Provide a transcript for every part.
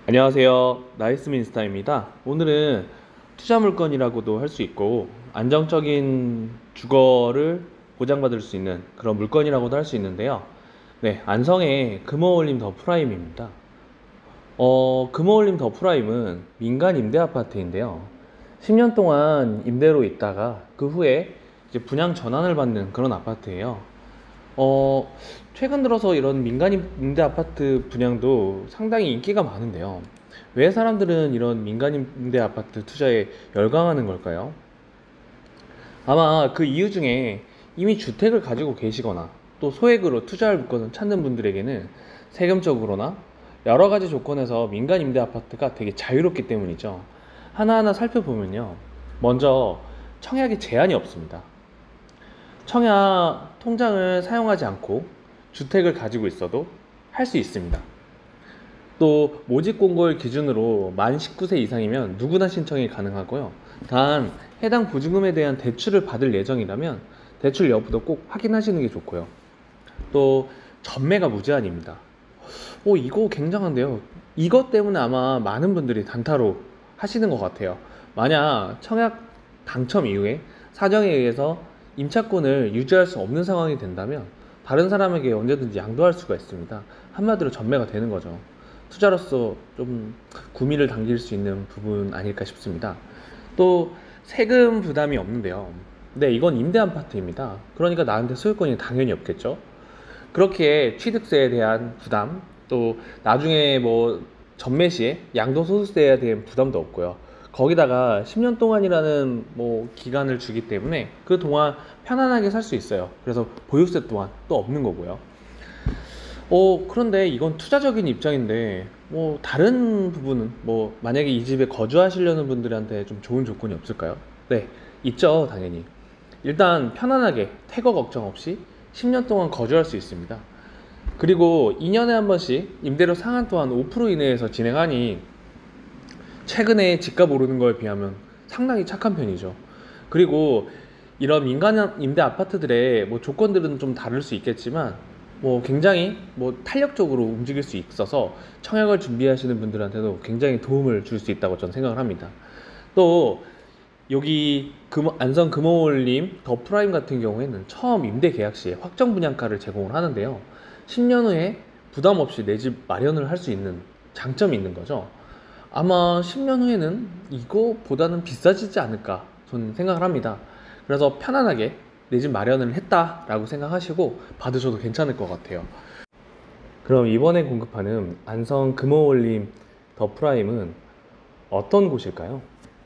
안녕하세요. 나이스민스타입니다. 오늘은 투자 물건이라고도 할 수 있고 안정적인 주거를 보장받을 수 있는 그런 물건이라고도 할 수 있는데요. 네, 안성의 금호울림 더 프라임입니다. 금호울림 더 프라임은 민간 임대 아파트인데요. 10년 동안 임대로 있다가 그 후에 이제 분양 전환을 받는 그런 아파트예요. 어, 최근 들어서 이런 민간 임대 아파트 분양도 상당히 인기가 많은데요. 왜 사람들은 이런 민간 임대 아파트 투자에 열광하는 걸까요? 아마 그 이유 중에 이미 주택을 가지고 계시거나 또 소액으로 투자할 물건을 찾는 분들에게는 세금적으로나 여러 가지 조건에서 민간 임대 아파트가 되게 자유롭기 때문이죠. 하나하나 살펴보면요. 먼저 청약에 제한이 없습니다. 청약 통장을 사용하지 않고 주택을 가지고 있어도 할 수 있습니다. 또 모집 공고일 기준으로 만 19세 이상이면 누구나 신청이 가능하고요. 단 해당 보증금에 대한 대출을 받을 예정이라면 대출 여부도 꼭 확인하시는 게 좋고요. 또 전매가 무제한입니다. 이거 굉장한데요. 이것 때문에 아마 많은 분들이 단타로 하시는 것 같아요. 만약 청약 당첨 이후에 사정에 의해서 임차권을 유지할 수 없는 상황이 된다면 다른 사람에게 언제든지 양도할 수가 있습니다. 한마디로 전매가 되는 거죠. 투자로서 좀 구미를 당길 수 있는 부분 아닐까 싶습니다. 또 세금 부담이 없는데요. 네, 이건 임대 아파트입니다. 그러니까 나한테 소유권이 당연히 없겠죠. 그렇게 취득세에 대한 부담, 또 나중에 뭐 전매 시에 양도소득세에 대한 부담도 없고요. 거기다가 10년 동안이라는 뭐 기간을 주기 때문에 그 동안 편안하게 살 수 있어요. 그래서 보유세 또한 또 없는 거고요. 그런데 이건 투자적인 입장인데 다른 부분은 만약에 이 집에 거주하시려는 분들한테 좀 좋은 조건이 없을까요? 네, 있죠, 당연히. 일단 편안하게 태거 걱정 없이 10년 동안 거주할 수 있습니다. 그리고 2년에 한 번씩 임대료 상한 또한 5% 이내에서 진행하니 최근에 집값 오르는 거에 비하면 상당히 착한 편이죠. 그리고 이런 민간 임대 아파트들의 조건들은 좀 다를 수 있겠지만 굉장히 탄력적으로 움직일 수 있어서 청약을 준비하시는 분들한테도 굉장히 도움을 줄 수 있다고 저는 생각을 합니다. 또 여기 안성 금호울림 더 프라임 같은 경우에는 처음 임대 계약 시에 확정 분양가를 제공을 하는데요. 10년 후에 부담 없이 내 집 마련을 할 수 있는 장점이 있는 거죠. 아마 10년 후에는 이거보다는 비싸지지 않을까 저는 생각을 합니다. 그래서 편안하게 내 집 마련을 했다라고 생각하시고 받으셔도 괜찮을 것 같아요. 그럼 이번에 공급하는 안성 금호울림 더 프라임은 어떤 곳일까요?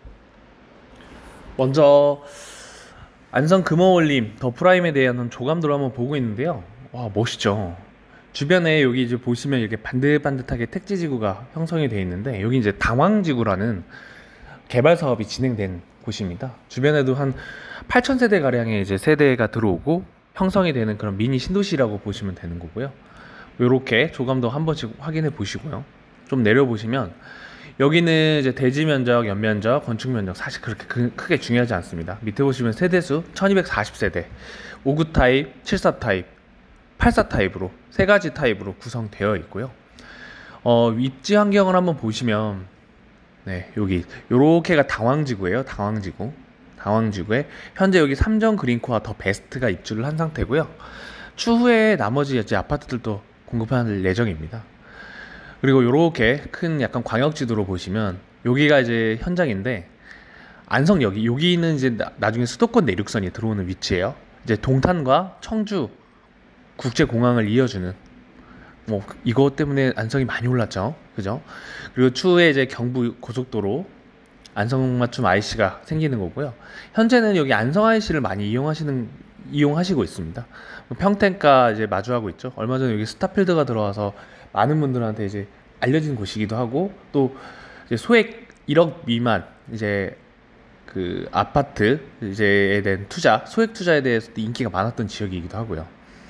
먼저 안성 금호울림 더 프라임에 대한 조감도를 한번 보고 있는데요. 와, 멋있죠. 주변에 여기 이제 보시면 이렇게 반듯반듯하게 택지지구가 형성이 되어 있는데 여기 이제 당황지구라는 개발 사업이 진행된 곳입니다. 주변에도 한 8,000세대 가량의 이제 세대가 들어오고 형성이 되는 그런 미니 신도시라고 보시면 되는 거고요. 이렇게 조감도 한 번씩 확인해 보시고요. 좀 내려 보시면 여기는 이제 대지 면적, 연면적, 건축 면적 사실 그렇게 크게 중요하지 않습니다. 밑에 보시면 세대수 1240세대, 59 타입, 74 타입, 84 타입으로 세 가지 타입으로 구성되어 있고요. 입지 환경을 한번 보시면 네, 여기 요렇게가 당황지구예요. 당황지구에 현재 여기 삼정 그린코아 더 베스트가 입주를 한 상태고요. 추후에 나머지 이제 아파트들도 공급할 예정입니다. 그리고 요렇게 큰 약간 광역지도로 보시면 여기가 이제 현장인데 안성역이 여기는 이제 나중에 수도권 내륙선이 들어오는 위치예요. 이제 동탄과 청주 국제공항을 이어주는 이것 때문에 안성이 많이 올랐죠. 그죠? 그리고 추후에 이제 경부 고속도로 안성맞춤 IC가 생기는 거고요. 현재는 여기 안성 IC를 많이 이용하시고 있습니다. 평택과 이제 마주하고 있죠. 얼마 전에 여기 스타필드가 들어와서 많은 분들한테 이제 알려진 곳이기도 하고 또 이제 소액 1억 미만 이제 그 아파트 이제에 대한 소액 투자에 대해서도 인기가 많았던 지역이기도 하고요.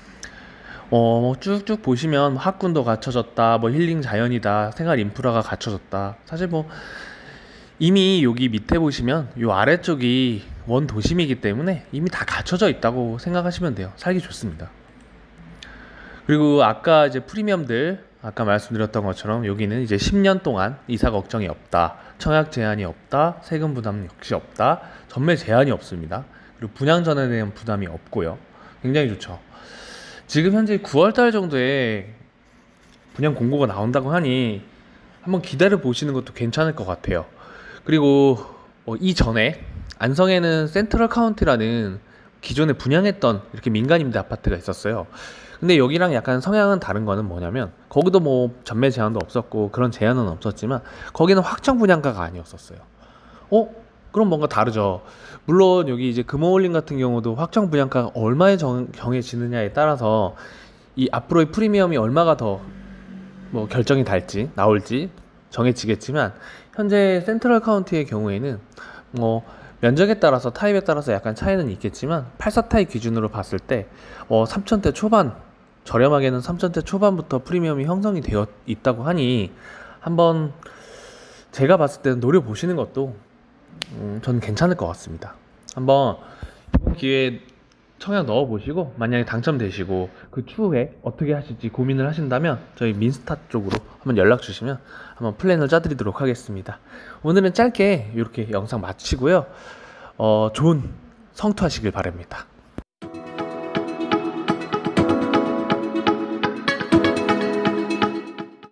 쭉쭉 보시면 학군도 갖춰졌다, 힐링 자연이다, 생활 인프라가 갖춰졌다. 사실 이미 여기 밑에 보시면 요 아래쪽이 원 도심이기 때문에 이미 다 갖춰져 있다고 생각하시면 돼요. 살기 좋습니다. 그리고 아까 이제 프리미엄들 아까 말씀드렸던 것처럼 여기는 이제 10년 동안 이사 걱정이 없다, 청약 제한이 없다, 세금 부담 역시 없다, 전매 제한이 없습니다. 그리고 분양 전에 대한 부담이 없고요. 굉장히 좋죠. 지금 현재 9월 달 정도에 분양 공고가 나온다고 하니 한번 기다려 보시는 것도 괜찮을 것 같아요. 그리고 이전에 안성에는 센트럴 카운티라는 기존에 분양했던 이렇게 민간임대 아파트가 있었어요. 근데 여기랑 약간 성향은 다른 거는 뭐냐면 거기도 뭐 전매 제한도 없었고 그런 제한은 없었지만 거기는 확정 분양가가 아니었었어요. 그럼 뭔가 다르죠. 물론 여기 이제 금호홀링 같은 경우도 확정 분양가가 얼마에 정해지느냐에 따라서 이 앞으로의 프리미엄이 얼마가 더 뭐 결정이 될지 나올지 정해지겠지만 현재 센트럴 카운티의 경우에는 뭐 면적에 따라서 타입에 따라서 약간 차이는 있겠지만 84 타입 기준으로 봤을 때 3천대 초반, 저렴하게는 3천대 초반부터 프리미엄이 형성이 되어 있다고 하니 한번 제가 봤을 때는 노려보시는 것도 저는 괜찮을 것 같습니다. 한번 이번 기회에 청약 넣어보시고 만약에 당첨되시고 그 추후에 어떻게 하실지 고민을 하신다면 저희 민스타 쪽으로 한번 연락 주시면 한번 플랜을 짜드리도록 하겠습니다. 오늘은 짧게 이렇게 영상 마치고요. 좋은 성투하시길 바랍니다.